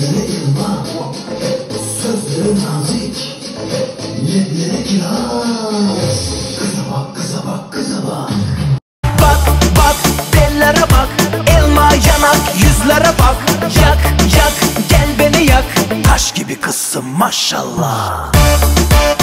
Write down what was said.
gözleri yılmaz, sözleri nazik, niyetleri kiraz. Kıza bak, kıza bak, kıza bak. Bak bak dellere bak, elma yanak yüzlere bak. Yak yak gel beni yak, taş gibi kızsın maşallah.